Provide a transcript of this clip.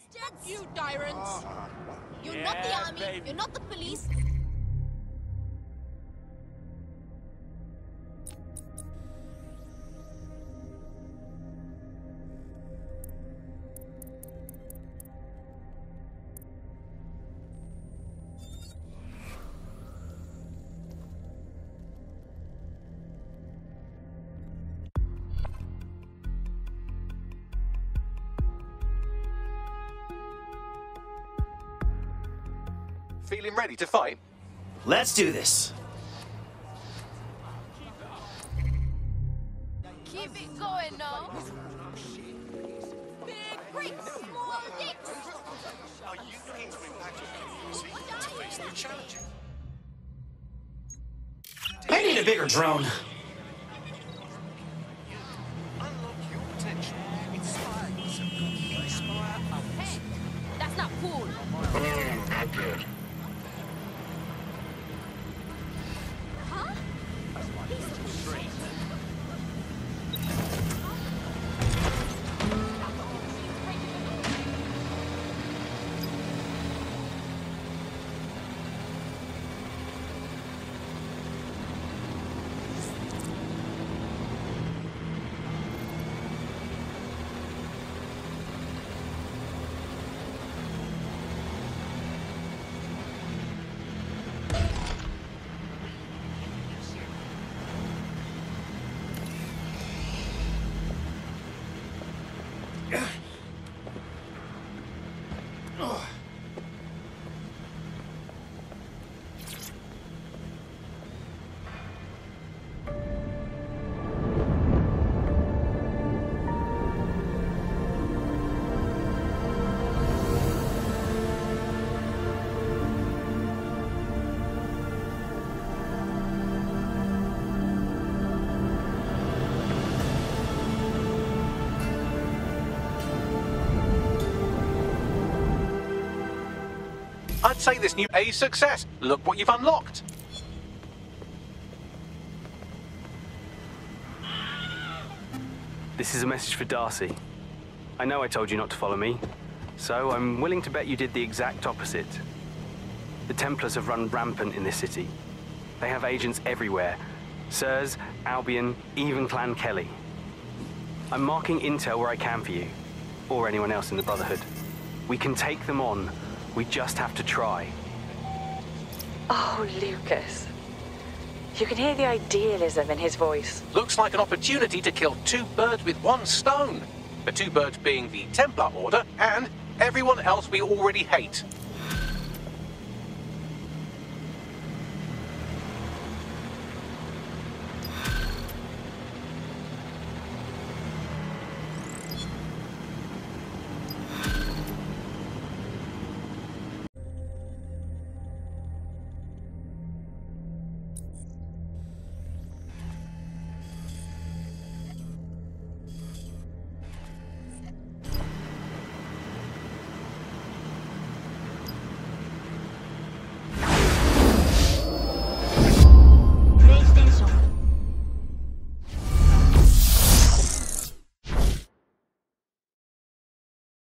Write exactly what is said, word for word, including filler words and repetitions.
bastards! You tyrants! You're Yeah, not the army, baby. you're not the police. Feeling ready to fight? Let's do this. Keep it going now. Big bricks, small dicks. Are you keen to impact your community to face new challenges? I need a bigger drone. Unlock your potential. Inspire yourself. Inspire others. Hey, that's not cool. Huh? I'd say this new A success. Look what you've unlocked. This is a message for Darcy. I know I told you not to follow me, so I'm willing to bet you did the exact opposite. The Templars have run rampant in this city. They have agents everywhere. Sirs, Albion, even Clan Kelly. I'm marking intel where I can for you, or anyone else in the Brotherhood. We can take them on. We just have to try. Oh, Lucas. You can hear the idealism in his voice. Looks like an opportunity to kill two birds with one stone. The two birds being the Templar Order and everyone else we already hate.